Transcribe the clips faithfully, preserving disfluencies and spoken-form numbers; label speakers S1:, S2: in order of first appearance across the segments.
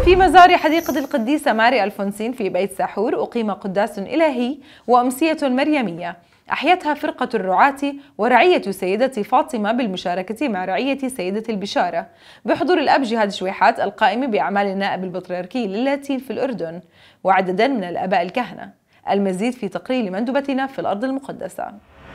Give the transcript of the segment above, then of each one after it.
S1: في مزار حديقة القديسة ماري ألفونسين في بيت ساحور أقيم قداس إلهي وأمسية مريمية أحيتها فرقة الرعاة ورعية سيدة فاطمة بالمشاركة مع رعية سيدة البشارة بحضور الأب جهاد شويحات القائم بأعمال النائب البطريركي للاتين في الأردن وعددا من الآباء الكهنة. المزيد في تقرير مندوبتنا في الأرض المقدسة.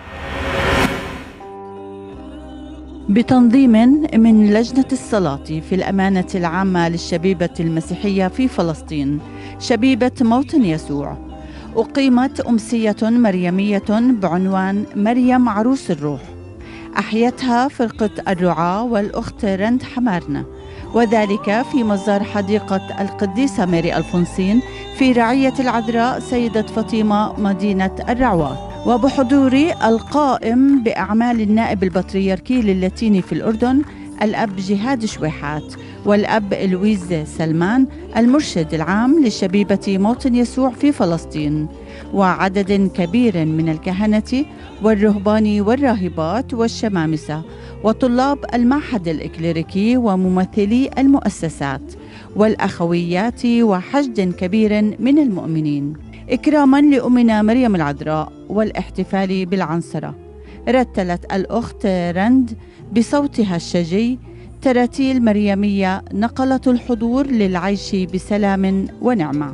S2: بتنظيم من لجنة الصلاة في الأمانة العامة للشبيبة المسيحية في فلسطين شبيبة موطن يسوع، أقيمت أمسية مريمية بعنوان مريم عروس الروح، أحيتها فرقة الرعاة والأخت رند حمارنة، وذلك في مزار حديقة القديسة ماري ألفونسين في رعية العذراء سيدة فاطمة مدينة الرعوات، وبحضور القائم بأعمال النائب البطريركي للاتيني في الأردن الأب جهاد شويحات والأب لويز سلمان المرشد العام لشبيبة موطن يسوع في فلسطين، وعدد كبير من الكهنة والرهبان والراهبات والشمامسة وطلاب المعهد الإكليريكي وممثلي المؤسسات والأخويات وحشد كبير من المؤمنين إكراما لأمنا مريم العذراء والاحتفال بالعنصرة. رتلت الأخت رند بصوتها الشجي تراتيل مريمية نقلت الحضور للعيش بسلام ونعمة.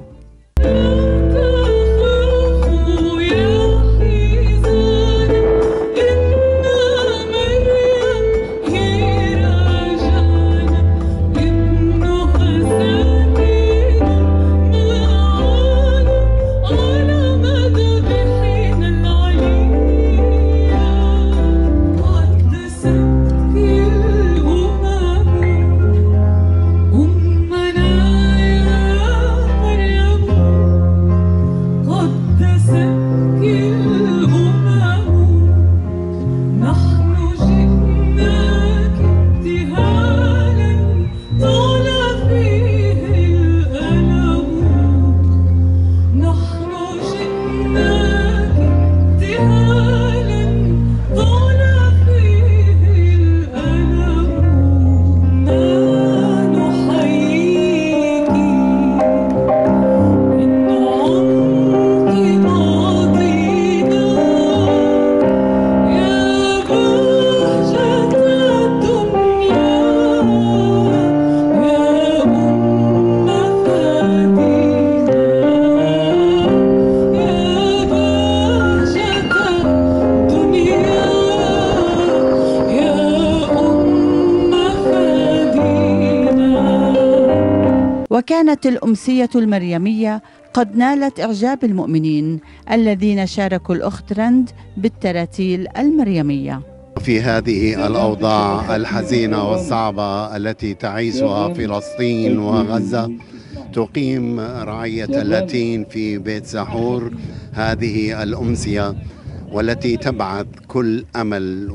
S2: وكانت الأمسية المريمية قد نالت إعجاب المؤمنين الذين شاركوا الأخت رند بالتراتيل المريمية.
S3: في هذه الأوضاع الحزينة والصعبة التي تعيشها فلسطين وغزة، تقيم رعية اللاتين في بيت ساحور هذه الأمسية، والتي تبعث كل أمل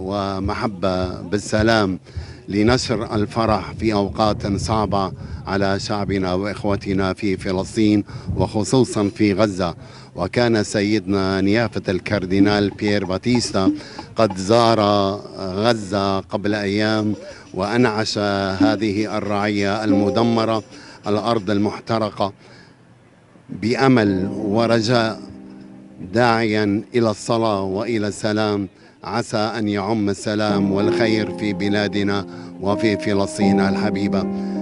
S3: ومحبة بالسلام لنشر الفرح في أوقات صعبة على شعبنا وإخوتنا في فلسطين وخصوصا في غزة. وكان سيدنا نيافة الكاردينال بيير باتيستا قد زار غزة قبل أيام وأنعش هذه الرعية المدمرة، الأرض المحترقة، بأمل ورجاء، داعيا إلى الصلاة وإلى السلام، عسى أن يعم السلام والخير في بلادنا وفي فلسطين الحبيبة.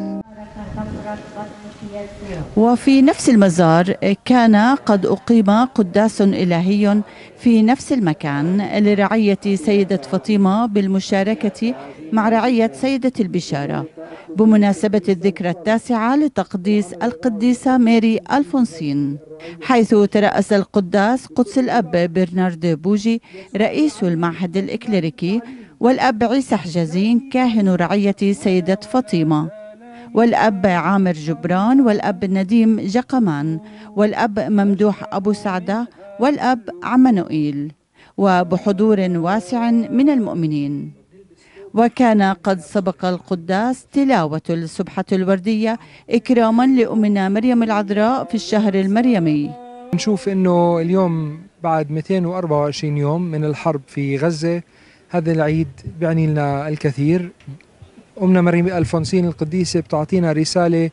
S2: وفي نفس المزار كان قد أقيم قداس إلهي في نفس المكان لرعية سيدة فاطمة بالمشاركة مع رعية سيدة البشارة بمناسبة الذكرى التاسعة لتقديس القديسة ماري ألفونسين، حيث ترأس القداس قدس الأب برنارد بوجي رئيس المعهد الإكليريكي، والأب عيسى حجازين كاهن رعية سيدة فاطمة، والأب عامر جبران، والأب نديم جقمان، والأب ممدوح أبو سعدة، والأب عمانوئيل، وبحضور واسع من المؤمنين. وكان قد سبق القداس تلاوة السبحة الوردية إكراما لأمنا مريم العذراء في الشهر المريمي.
S4: نشوف أنه اليوم بعد مئتين وأربعة وعشرين يوم من الحرب في غزة، هذا العيد بيعني لنا الكثير. أمنا مريم ألفونسين القديسة بتعطينا رسالة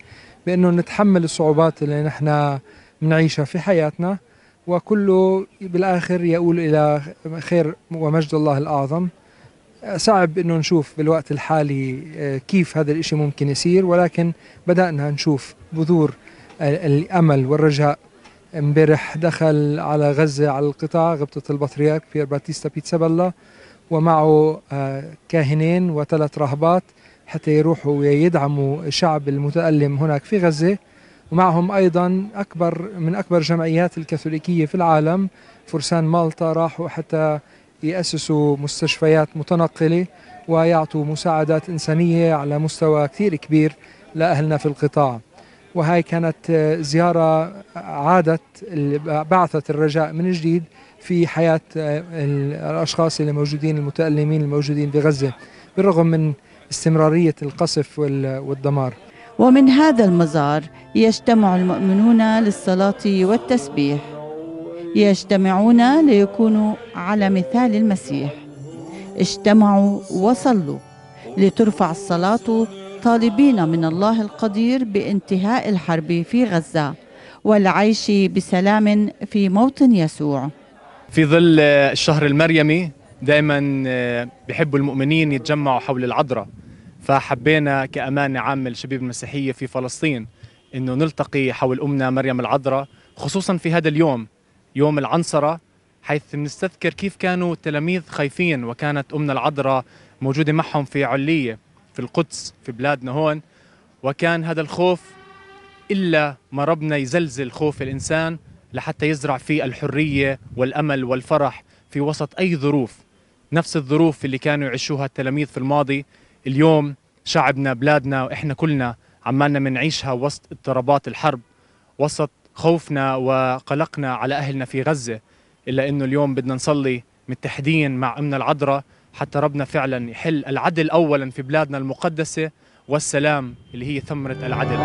S4: بأنه نتحمل الصعوبات اللي نحن بنعيشها في حياتنا، وكله بالآخر يؤول إلى خير ومجد الله الأعظم. صعب أنه نشوف بالوقت الحالي كيف هذا الإشي ممكن يصير، ولكن بدأنا نشوف بذور الأمل والرجاء. امبارح دخل على غزة على القطاع غبطة البطريرك بيير باتيستا بيتسابيلا ومعه كاهنين وثلاث راهبات حتى يروحوا ويدعموا الشعب المتألم هناك في غزة، ومعهم أيضا أكبر من أكبر جمعيات الكاثوليكية في العالم. فرسان مالطا راحوا حتى يأسسوا مستشفيات متنقلة ويعطوا مساعدات إنسانية على مستوى كثير كبير لأهلنا في القطاع. وهي كانت زيارة عادت بعثت الرجاء من جديد في حياة الأشخاص اللي موجودين المتألمين الموجودين بغزة بالرغم من استمرارية القصف والدمار.
S2: ومن هذا المزار يجتمع المؤمنون للصلاة والتسبيح، يجتمعون ليكونوا على مثال المسيح. اجتمعوا وصلوا لترفع الصلاة طالبين من الله القدير بانتهاء الحرب في غزة والعيش بسلام في موطن يسوع.
S5: في ظل الشهر المريمي دائما بيحبوا المؤمنين يتجمعوا حول العذراء، فحبينا كأمانة عامة للشباب المسيحية في فلسطين إنه نلتقي حول أمنا مريم العذراء، خصوصا في هذا اليوم يوم العنصرة، حيث نستذكر كيف كانوا التلاميذ خايفين وكانت أمنا العذراء موجودة معهم في علية في القدس في بلادنا هون، وكان هذا الخوف إلا ما ربنا يزلزل خوف الإنسان لحتى يزرع فيه الحرية والأمل والفرح في وسط أي ظروف. نفس الظروف اللي كانوا يعيشوها التلاميذ في الماضي اليوم شعبنا بلادنا وإحنا كلنا عمالنا منعيشها وسط اضطرابات الحرب، وسط خوفنا وقلقنا على أهلنا في غزة. إلا إنه اليوم بدنا نصلي متحدين مع أمنا العذراء حتى ربنا فعلا يحل العدل أولا في بلادنا المقدسة والسلام اللي هي ثمرة العدل.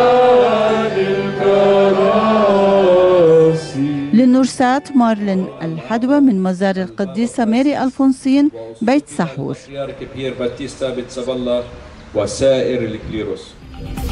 S2: للنورسات مارلين الحدوى من مزار القديسة ماري ألفونسين بيت سحور.
S6: بيير باتيستا بيتسابيلا وسائر الكليروس.